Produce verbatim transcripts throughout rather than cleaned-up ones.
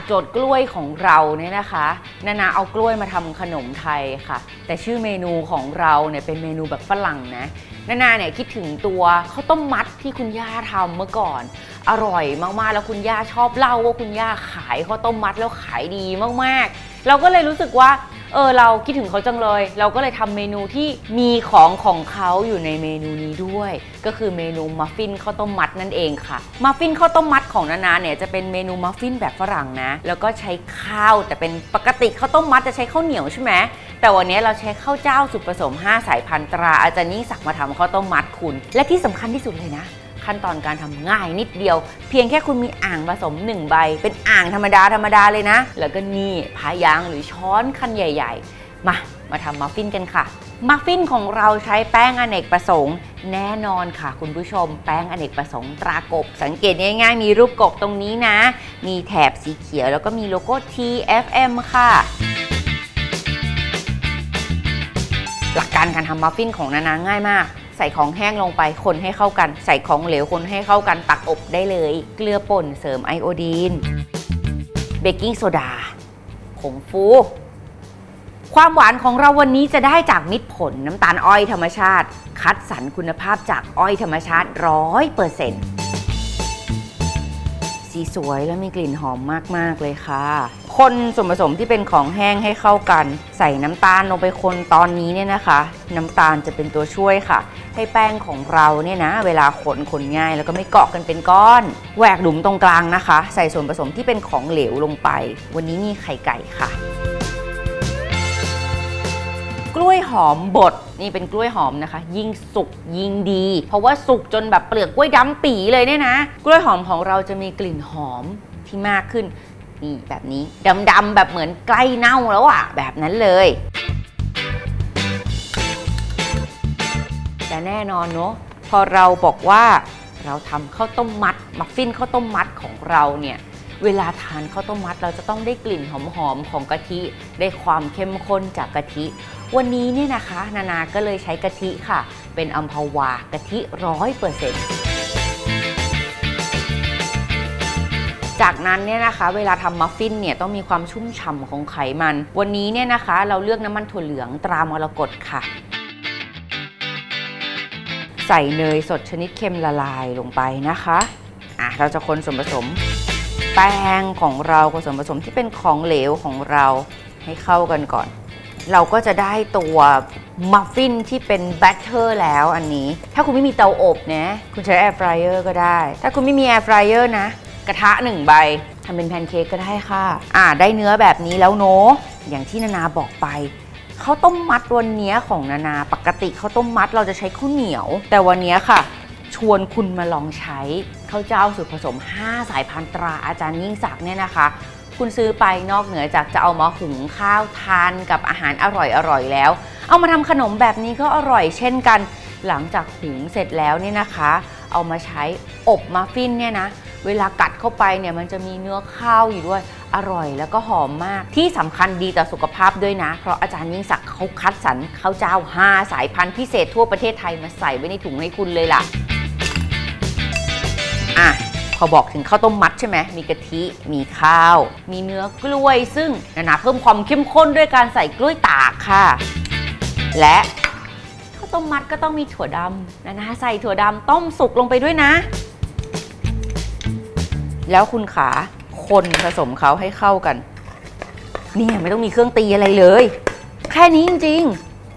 โจทย์กล้วยของเราเนี่ยนะคะนานาเอากล้วยมาทำขนมไทยค่ะแต่ชื่อเมนูของเราเนี่ยเป็นเมนูแบบฝรั่งนะนานาเนี่ยคิดถึงตัวข้าวต้มมัดที่คุณย่าทำเมื่อก่อนอร่อยมากๆแล้วคุณย่าชอบเล่าว่าคุณย่าขายข้าวต้มมัดแล้วขายดีมากๆเราก็เลยรู้สึกว่าเออเราคิดถึงเขาจังเลยเราก็เลยทำเมนูที่มีของของเขาอยู่ในเมนูนี้ด้วยก็คือเมนูมัฟฟินข้าวต้มมัดนั่นเองค่ะมัฟฟินข้าวต้มมัดของนานาเนี่ยจะเป็นเมนูมัฟฟินแบบฝรั่งนะแล้วก็ใช้ข้าวแต่เป็นปกติข้าวต้มมัดจะใช้ข้าวเหนียวใช่ไหมแต่วันนี้เราใช้ข้าวเจ้าสูตรผสมห้าสายพันธุ์ตราอาจารย์ยิ่งศักดิ์มาทำข้าวต้มมัดคุณและที่สำคัญที่สุดเลยนะขั้นตอนการทำง่ายนิดเดียวเพียงแค่คุณมีอ่างผสมหนึ่งใบเป็นอ่างธรรมดาธรรมดาเลยนะแล้วก็นี่พายางหรือช้อนคันใหญ่ๆมามาทำมัฟฟินกันค่ะมัฟฟินของเราใช้แป้งอเนกประสงค์แน่นอนค่ะคุณผู้ชมแป้งอเนกประสงค์ตรากบสังเกตง่ายๆมีรูปกบตรงนี้นะมีแถบสีเขียวแล้วก็มีโลโก้ ที เอฟ เอ็ม ค่ะหลักการการทำมัฟฟินของนานาง่ายมากใส่ของแห้งลงไปคนให้เข้ากันใส่ของเหลวคนให้เข้ากันตักอบได้เลยเกลือป่นเสริมไอโอดีนเบกกิ้งโซดาผงฟูความหวานของเราวันนี้จะได้จากมิตรผลน้ำตาลอ้อยธรรมชาติคัดสรรคุณภาพจากอ้อยธรรมชาติ ร้อยเปอร์เซ็นต์ สีสวยและมีกลิ่นหอมมากๆเลยค่ะคนส่วนผสมที่เป็นของแห้งให้เข้ากันใส่น้ำตาลลงไปคนตอนนี้เนี่ยนะคะน้ำตาลจะเป็นตัวช่วยค่ะให้แป้งของเราเนี่ยนะเวลาขนขนง่ายแล้วก็ไม่เกาะกันเป็นก้อนแหวกหลุมตรงกลางนะคะใส่ส่วนผสมที่เป็นของเหลวลงไปวันนี้มีไข่ไก่ค่ะกล้วยหอมบดนี่เป็นกล้วยหอมนะคะยิ่งสุกยิ่งดีเพราะว่าสุกจนแบบเปลือกกล้วยดำปี่เลยเนี่ยนะกล้วยหอมของเราจะมีกลิ่นหอมที่มากขึ้นนี่แบบนี้ดำๆแบบเหมือนใกล้เน่าแล้วอะแบบนั้นเลยแต่แน่นอนเนาะพอเราบอกว่าเราทำข้าวต้มมัดมัฟฟินข้าวต้มมัดของเราเนี่ยเวลาทานข้าวต้มมัดเราจะต้องได้กลิ่นหอมๆของกะทิได้ความเข้มข้นจากกะทิวันนี้เนี่ยนะคะนานาก็เลยใช้กะทิค่ะเป็นอัมพวากะทิร้อยเปอร์เซ็นต์จากนั้นเนี่ยนะคะเวลาทำมัฟฟินเนี่ยต้องมีความชุ่มฉ่ำของไขมันวันนี้เนี่ยนะคะเราเลือกน้ำมันถั่วเหลืองตรามรกตค่ะใส่เนยสดชนิดเค็มละลายลงไปนะคะอ่ะเราจะคนส่วนผสมแป้งของเรากับส่วนผสมที่เป็นของเหลวของเราให้เข้ากันก่อนเราก็จะได้ตัวมัฟฟินที่เป็นแบตเตอร์แล้วอันนี้ถ้าคุณไม่มีเตาอบนะคุณใช้แอร์ฟรายเออร์ก็ได้ถ้าคุณไม่มีแอร์ฟรายเออร์นะกระทะหนึ่งใบทำเป็นแพนเค้กก็ได้ค่ะอ่าได้เนื้อแบบนี้แล้วเนาะอย่างที่นานาบอกไปข้าวต้มมัดวันนี้ของนานาปกติข้าวต้มมัดเราจะใช้ข้าวเหนียวแต่วันนี้ค่ะชวนคุณมาลองใช้ข้าวเจ้าสูตรผสมห้าสายพันธุ์ตราอาจารย์ยิ่งศักดิ์เนี่ยนะคะคุณซื้อไปนอกเหนือจากจะเอามาหุงข้าวทานกับอาหารอร่อยๆแล้วเอามาทำขนมแบบนี้ก็อร่อยเช่นกันหลังจากหุงเสร็จแล้วเนี่ยนะคะเอามาใช้อบมัฟฟินเนี่ยนะเวลากัดเข้าไปเนี่ยมันจะมีเนื้อข้าวอยู่ด้วยอร่อยแล้วก็หอมมากที่สำคัญดีต่อสุขภาพด้วยนะเพราะอาจารย์ยิ่งศักดิ์เขาคัดสรรข้าวเจ้าห้าสายพันธุ์พิเศษทั่วประเทศไทยมาใส่ไว้ในถุงให้คุณเลยล่ะอ่ะพอบอกถึงข้าวต้มมัดใช่ไหมมีกะทิมีข้าวมีเนื้อกล้วยซึ่งนานาเพิ่มความเข้มข้นด้วยการใส่กล้วยตากค่ะและข้าวต้มมัดก็ต้องมีถั่วดำนานาใส่ถั่วดำต้มสุกลงไปด้วยนะแล้วคุณขาคนผสมเขาให้เข้ากันนี่ไม่ต้องมีเครื่องตีอะไรเลยแค่นี้จริง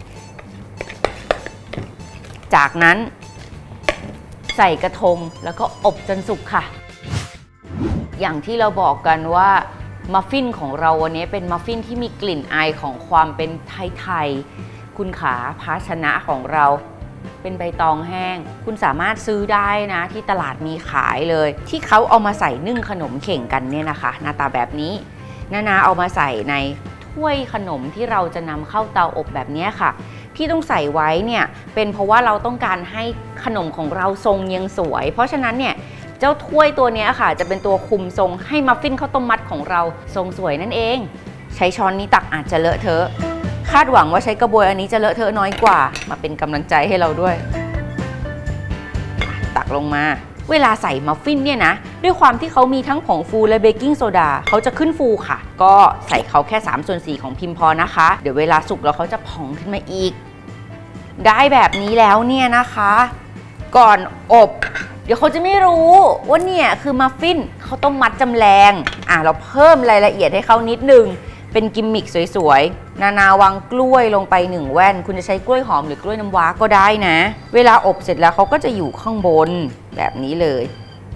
ๆจากนั้นใส่กระทงแล้วก็อบจนสุกค่ะอย่างที่เราบอกกันว่ามัฟฟินของเราวันนี้เป็นมัฟฟินที่มีกลิ่นอายของความเป็นไทยๆคุณขาภาชนะของเราเป็นใบตองแห้งคุณสามารถซื้อได้นะที่ตลาดมีขายเลยที่เขาเอามาใส่นึ่งขนมเข่งกันเนี่ยนะคะหน้าตาแบบนี้นานาเอามาใส่ในถ้วยขนมที่เราจะนำเข้าเตาอบแบบนี้ค่ะที่ต้องใส่ไว้เนี่ยเป็นเพราะว่าเราต้องการให้ขนมของเราทรงยังสวยเพราะฉะนั้นเนี่ยเจ้าถ้วยตัวนี้ค่ะจะเป็นตัวคุมทรงให้มัฟฟินข้าวต้มมัดของเราทรงสวยนั่นเองใช้ช้อนนี้ตักอาจจะเลอะเทอะคาดหวังว่าใช้กระบวยอันนี้จะเลอะเทอะน้อยกว่ามาเป็นกำลังใจให้เราด้วยตักลงมาเวลาใส่มัฟฟินเนี่ยนะด้วยความที่เขามีทั้งผงฟูและเบกกิ้งโซดาเขาจะขึ้นฟูค่ะก็ใส่เขาแค่สามส่วนสี่ของพิมพ์พอนะคะเดี๋ยวเวลาสุกแล้วเขาจะพองขึ้นมาอีกได้แบบนี้แล้วเนี่ยนะคะก่อนอบเดี๋ยวเขาจะไม่รู้ว่าเนี่ยคือมัฟฟินเขาต้มมัดจำแรงอ่ะเราเพิ่มรายละเอียดให้เขานิดนึงเป็นกิมมิคสวยๆนานาวางกล้วยลงไปหนึ่งแว่นคุณจะใช้กล้วยหอมหรือกล้วยน้ำว้าก็ได้นะเวลาอบเสร็จแล้วเขาก็จะอยู่ข้างบนแบบนี้เลย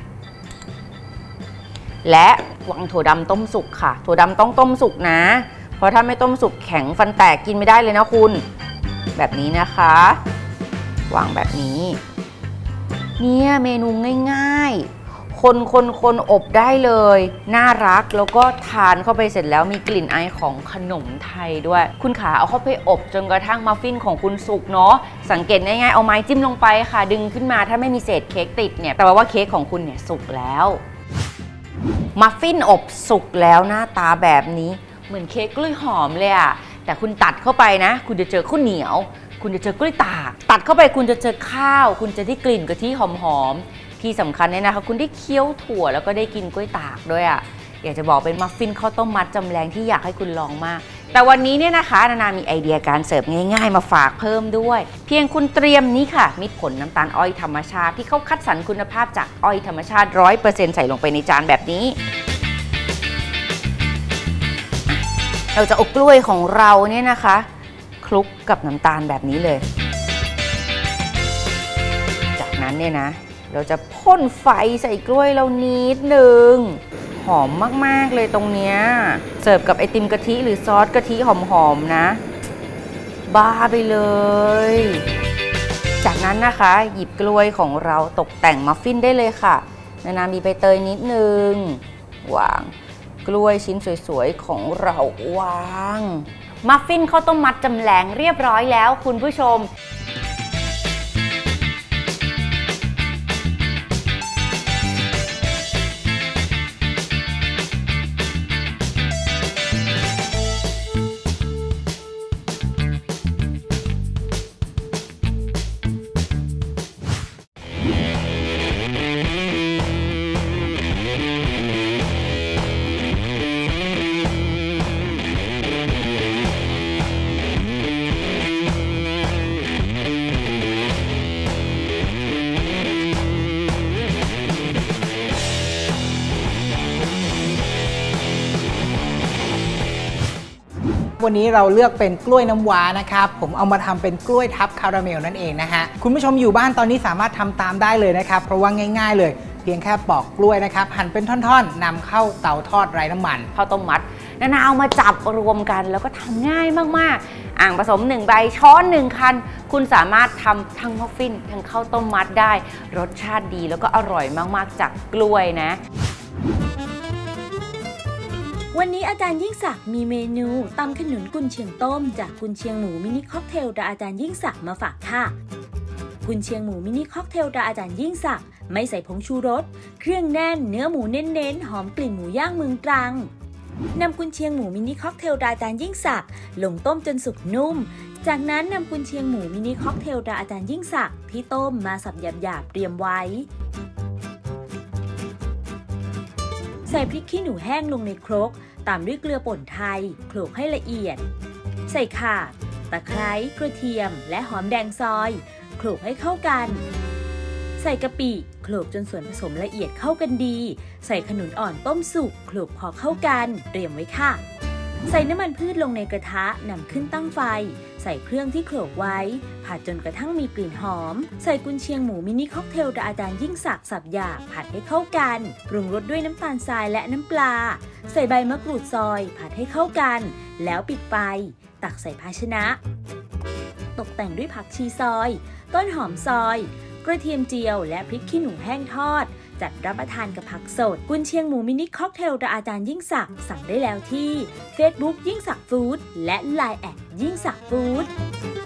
และวางถั่วดำต้มสุกค่ะถั่วดำต้องต้มสุกนะเพราะถ้าไม่ต้มสุกแข็งฟันแตกกินไม่ได้เลยนะคุณแบบนี้นะคะวางแบบนี้เนี่ยเมนูง่ายๆคนคนคนอบได้เลยน่ารักแล้วก็ทานเข้าไปเสร็จแล้วมีกลิ่นไอของขนมไทยด้วยคุณขาเอาเข้าไปอบจนกระทั่งมัฟฟินของคุณสุกเนาะสังเกตง่ายๆเอาไม้จิ้มลงไปค่ะดึงขึ้นมาถ้าไม่มีเศษเค้กติดเนี่ยแปลว่าเค้กของคุณเนี่ยสุกแล้วมัฟฟินอบสุกแล้วหน้าตาแบบนี้เหมือนเค้กกล้วยหอมเลยอะแต่คุณตัดเข้าไปนะคุณจะเจอข้าวเหนียวคุณจะเจอกล้วยตากตัดเข้าไปคุณจะเจอข้าวคุณจะได้กลิ่นกะทิหอมๆที่สำคัญเนี่ยนะคะคุณได้เคี้ยวถั่วแล้วก็ได้กินกล้วยตากด้วยอ่ะอยากจะบอกเป็นมัฟฟินข้าวต้มมัดจำแรงที่อยากให้คุณลองมากแต่วันนี้เนี่ยนะคะนานามีไอเดียการเสิร์ฟง่ายๆมาฝากเพิ่มด้วยเพียงคุณเตรียมนี้ค่ะมิตรผลน้ำตาลอ้อยธรรมชาติที่เขาคัดสรรคุณภาพจากอ้อยธรรมชาติ ร้อยเปอร์เซ็นต์ ใส่ลงไปในจานแบบนี้เราจะเอากล้วยของเราเนี่ยนะคะคลุกกับน้ำตาลแบบนี้เลยจากนั้นเนี่ยนะเราจะพ่นไฟใส่กล้วยเรานิดนึงหอมมากๆเลยตรงเนี้ยเสิร์ฟกับไอติมกะทิหรือซอสกะทิหอมๆนะบ้าไปเลยจากนั้นนะคะหยิบกล้วยของเราตกแต่งมัฟฟินได้เลยค่ะนานามีใบเตยนิดนึงวางกล้วยชิ้นสวยๆของเราวางมัฟฟินข้าวต้มมัดจำแรงเรียบร้อยแล้วคุณผู้ชมวันนี้เราเลือกเป็นกล้วยน้ำว้านะครับผมเอามาทำเป็นกล้วยทับคาราเมลนั่นเองนะฮะคุณผู้ชมอยู่บ้านตอนนี้สามารถทำตามได้เลยนะครับเพราะว่าง่ายๆเลยเพียงแค่ปอกกล้วยนะครับหั่นเป็นท่อนๆนำเข้าเตาทอดไร้น้ำมันข้าวต้มมัดนานาเอามาจับรวมกันแล้วก็ทำง่ายมากๆอ่างผสมหนึ่งใบช้อนหนึ่งคันคุณสามารถทำทั้งมัฟฟินทั้งข้าวต้มมัดได้รสชาติดีแล้วก็อร่อยมากๆจากกล้วยนะวันนี้อาจารย์ยิ่งศักดิ์มีเมนูตำขนุนกุนเชียงต้มจากกุนเชียงหมูมินิค็อกเทลตราอาจารย์ยิ่งศักดิ์มาฝากค่ะกุนเชียงหมูมินิค็อกเทลตราอาจารย์ยิ่งศักดิ์ไม่ใส่ผงชูรสเครื่องแน่นเนื้อหมูเน้นๆหอมกลิ่นหมูย่างเมืองตรังนำกุนเชียงหมูมินิค็อกเทลตราอาจารย์ยิ่งศักดิ์ลงต้มจนสุกนุ่มจากนั้นนำกุนเชียงหมูมินิค็อกเทลตราอาจารย์ยิ่งศักดิ์ที่ต้มมาสับหยาบๆเตรียมไว้ใส่พริกขี้หนูแห้งลงในครกตามด้วยเกลือป่นไทยโขลกให้ละเอียดใส่ข่าตะไคร้กระเทียมและหอมแดงซอยโขลกให้เข้ากันใส่กะปิโขลกจนส่วนผสมละเอียดเข้ากันดีใส่ขนุนอ่อนต้มสุกโขลกพอเข้ากันเตรียมไว้ค่ะใส่น้ำมันพืชลงในกระทะนำขึ้นตั้งไฟใส่เครื่องที่โขลกไว้ผัดจนกระทั่งมีกลิ่นหอมใส่กุนเชียงหมูมินิค็อกเทลตราอาจารย์ยิ่งศักดิ์สับหยาบผัดให้เข้ากันปรุงรสด้วยน้ำตาลทรายและน้ำปลาใส่ใบมะกรูดซอยผัดให้เข้ากันแล้วปิดไฟตักใส่ภาชนะตกแต่งด้วยผักชีซอยต้นหอมซอยกระเทียมเจียวและพริกขี้หนูแห้งทอดจัดรับประทานกับผักสดกุนเชียงหมูมินิค็อกเทลตราอาจารย์ยิ่งศักดิ์สั่งได้แล้วที่ Facebook ยิ่งศักดิ์ฟู้ดและ ไลน์ แอทยิ่งศักดิ์ฟู้ด